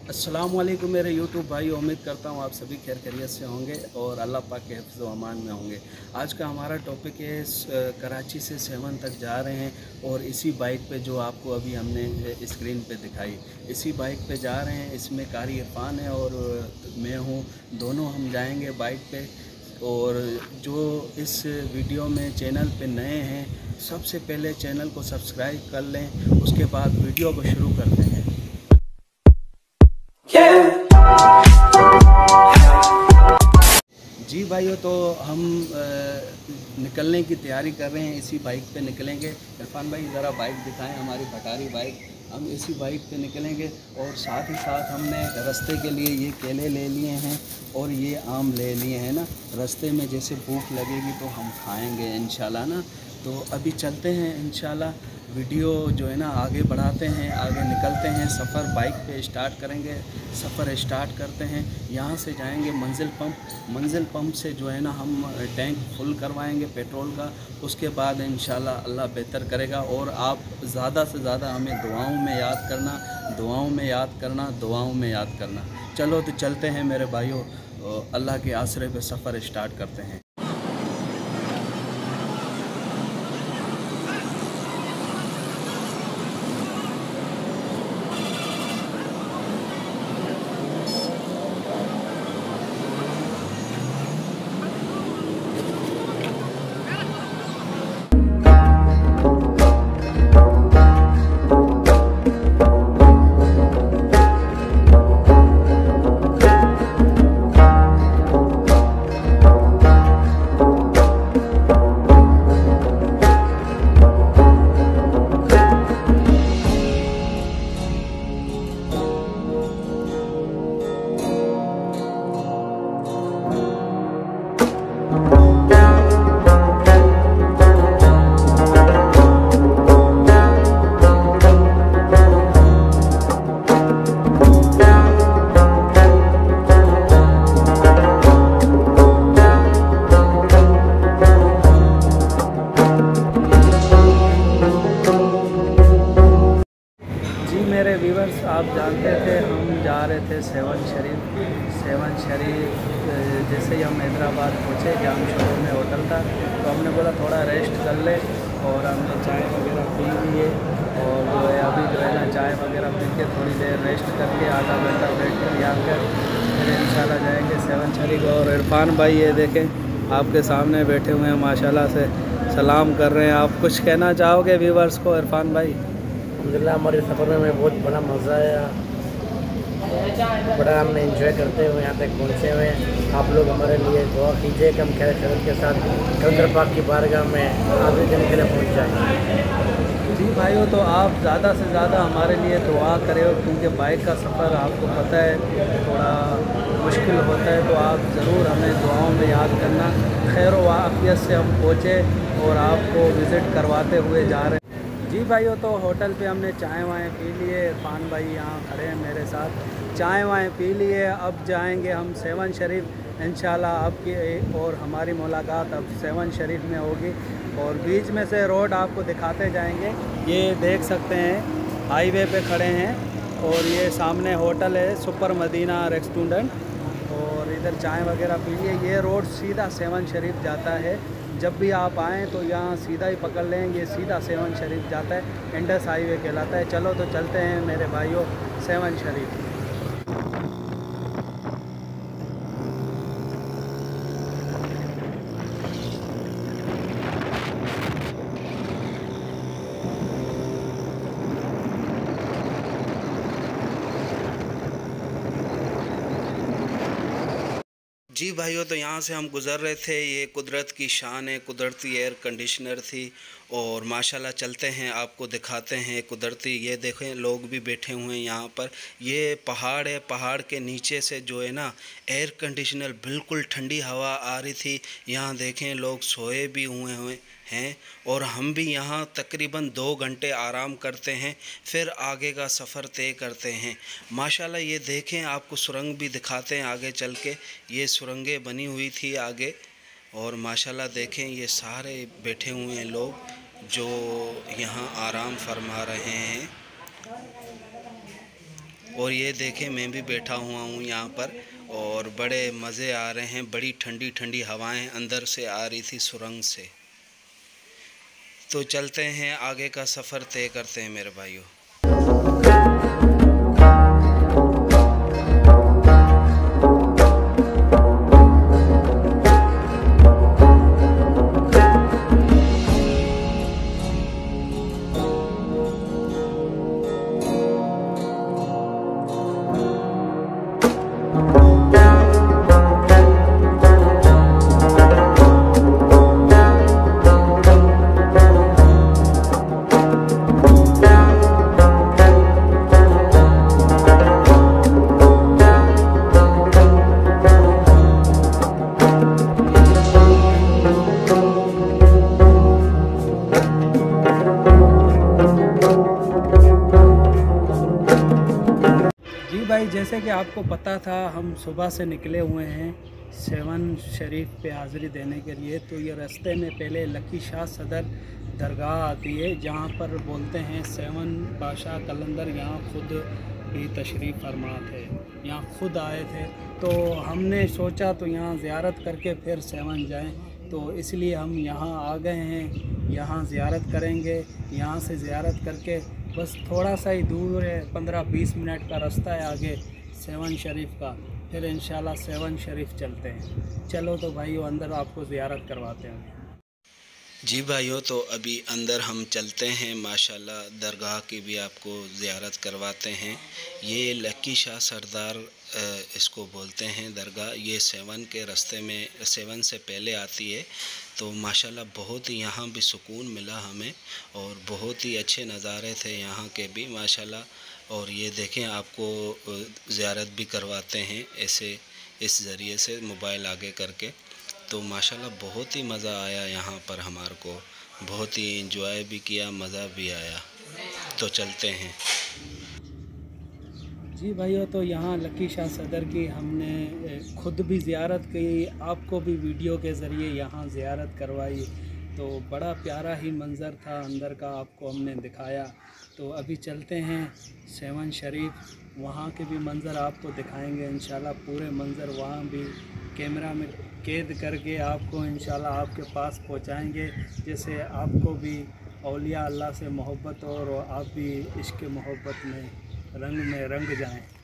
अस्सलाम वालेकुम मेरे यूट्यूब भाई। उम्मीद करता हूँ आप सभी खैर खैरियत से होंगे और अल्लाह पाक के हिफ्ज़ व अमान में होंगे। आज का हमारा टॉपिक है कराची से सेवन तक जा रहे हैं और इसी बाइक पे जो आपको अभी हमने स्क्रीन पे दिखाई, इसी बाइक पे जा रहे हैं। इसमें कारी इरफान है और मैं हूँ, दोनों हम जाएंगे बाइक पे। और जो इस वीडियो में चैनल पे नए हैं, सबसे पहले चैनल को सब्सक्राइब कर लें, उसके बाद वीडियो को शुरू करते हैं। जी भाइयों, तो हम निकलने की तैयारी कर रहे हैं, इसी बाइक पे निकलेंगे। इरफान भाई ज़रा बाइक दिखाएं, हमारी भटारी बाइक। हम इसी बाइक पे निकलेंगे और साथ ही साथ हमने रास्ते के लिए ये केले ले लिए हैं और ये आम ले लिए हैं ना। रास्ते में जैसे भूख लगेगी तो हम खाएंगे इंशाल्लाह ना। तो अभी चलते हैं इंशाल्लाह, वीडियो जो है ना आगे बढ़ाते हैं, आगे निकलते हैं। सफ़र बाइक पे स्टार्ट करेंगे, सफ़र स्टार्ट करते हैं। यहाँ से जाएंगे मंजिल पंप से जो है ना हम टैंक फुल करवाएंगे पेट्रोल का। उसके बाद इंशाल्लाह अल्लाह बेहतर करेगा। और आप ज़्यादा से ज़्यादा हमें दुआओं में याद करना, दुआओं में याद करना, दुआओं में याद करना। चलो तो चलते हैं मेरे भाइयों, अल्लाह के आसरे पे सफ़र स्टार्ट करते हैं। मेरे व्यूवर्स, आप जानते थे हम जा रहे थे सेवन शरीफ। जैसे ही हम हैदराबाद पहुँचे, जाम शोरूम में होटल था, तो हमने बोला थोड़ा रेस्ट कर ले और हमने चाय वगैरह पी लिए। और जो है अभी जो है ना चाय वगैरह पी के थोड़ी देर रेस्ट करके आधा घंटा वेट कर आकर फिर इंशाल्लाह जाएंगे सेवन शरीफ। और इरफान भाई ये देखें आपके सामने बैठे हुए हैं, माशाल्लाह से सलाम कर रहे हैं। आप कुछ कहना चाहोगे व्यूवर्स को इरफान भाई? अल्हम्दुलिल्लाह हमारे सफ़र में हमें बहुत बड़ा मज़ा आया, बड़ा हमने एंजॉय करते हुए यहाँ तक पहुँचे हुए हैं। आप लोग हमारे लिए दुआ कीजिए कि हम खैर खैरियत के साथ कलंदर पाक की बारगाह में आगे दिन के लिए पहुँच जाएँ। जी भाइयों, तो आप ज़्यादा से ज़्यादा हमारे लिए दुआ करें, क्योंकि बाइक का सफ़र आपको पता है थोड़ा मुश्किल होता है। तो आप ज़रूर हमें दुआओं में याद करना। खैर व आफियत से हम पहुँचे और आपको विज़िट करवाते हुए जा रहे हैं। जी भाइयों, तो होटल पे हमने चाय वाएँ पी लिए। इरफान भाई यहाँ खड़े हैं मेरे साथ, चाय वाएँ पी लिए। अब जाएंगे हम सेवन शरीफ इंशाल्लाह। अब की और हमारी मुलाकात अब सेवन शरीफ में होगी और बीच में से रोड आपको दिखाते जाएंगे। ये देख सकते हैं हाईवे पे खड़े हैं और ये सामने होटल है सुपर मदीना रेस्टोरेंट। और इधर चाय वगैरह पी लिए। ये रोड सीधा सेवन शरीफ जाता है। जब भी आप आएँ तो यहाँ सीधा ही पकड़ लें, ये सीधा सेवन शरीफ जाता है, इंडस हाईवे कहलाता है। चलो तो चलते हैं मेरे भाइयों सेवन शरीफ। जी भाइयों, तो यहाँ से हम गुज़र रहे थे। ये कुदरत की शान है, कुदरती एयर कंडीशनर थी और माशाल्लाह चलते हैं आपको दिखाते हैं कुदरती। ये देखें लोग भी बैठे हुए हैं यहाँ पर। ये पहाड़ है, पहाड़ के नीचे से जो है ना एयर कंडीशनर बिल्कुल ठंडी हवा आ रही थी। यहाँ देखें लोग सोए भी हुए हैं और हम भी यहाँ तकरीबन 2 घंटे आराम करते हैं, फिर आगे का सफ़र तय करते हैं। माशाल्लाह ये देखें, आपको सुरंग भी दिखाते हैं आगे चल के। ये सुरंगें बनी हुई थी आगे और माशाल्लाह देखें ये सारे बैठे हुए हैं लोग जो यहाँ आराम फरमा रहे हैं। और ये देखें मैं भी बैठा हुआ हूँ यहाँ पर और बड़े मज़े आ रहे हैं। बड़ी ठंडी ठंडी हवाएं अंदर से आ रही थी सुरंग से। तो चलते हैं, आगे का सफ़र तय करते हैं मेरे भाइयों। भाई जैसे कि आपको पता था, हम सुबह से निकले हुए हैं सेवन शरीफ पे हाज़िरी देने के लिए। तो ये रास्ते में पहले लकी शाह सदर दरगाह आती है, जहाँ पर बोलते हैं सेवन बादशाह कलंदर यहाँ खुद भी तशरीफ़ फरमा थे, यहाँ खुद आए थे। तो हमने सोचा तो यहाँ ज़ियारत करके फिर सेवन जाएं, तो इसलिए हम यहाँ आ गए हैं। यहाँ ज़ियारत करेंगे, यहाँ से ज़ियारत करके बस थोड़ा सा ही दूर है, 15-20 मिनट का रास्ता है आगे सेवन शरीफ का। फिर इंशाल्लाह सेवन शरीफ चलते हैं। चलो तो भाइयों अंदर आपको ज़ियारत करवाते हैं। जी भाइयों, तो अभी अंदर हम चलते हैं, माशाल्लाह दरगाह की भी आपको ज़ियारत करवाते हैं। ये लकी शाह सरदार इसको बोलते हैं दरगाह। ये सेवन के रास्ते में, सेवन से पहले आती है। तो माशाल्लाह बहुत ही यहाँ भी सुकून मिला हमें और बहुत ही अच्छे नज़ारे थे यहाँ के भी माशाल्लाह। और ये देखें, आपको ज़ियारत भी करवाते हैं ऐसे इस ज़रिए से मोबाइल आगे करके। तो माशाल्लाह बहुत ही मज़ा आया यहाँ पर हमारे को, बहुत ही इंजॉय भी किया, मज़ा भी आया। तो चलते हैं जी भाइयों। तो यहाँ लकी शाह सदर की हमने खुद भी ज़ियारत की, आपको भी वीडियो के ज़रिए यहाँ ज़ियारत करवाई। तो बड़ा प्यारा ही मंज़र था अंदर का, आपको हमने दिखाया। तो अभी चलते हैं सेवन शरीफ, वहाँ के भी मंज़र आपको दिखाएंगे इंशाल्लाह। पूरे मंज़र वहाँ भी कैमरा में कैद करके आपको इंशाल्लाह आपके पास पहुँचाएँगे, जैसे आपको भी औलिया अल्लाह से मोहब्बत और आप भी इश्क़ मोहब्बत में रंग जाएं।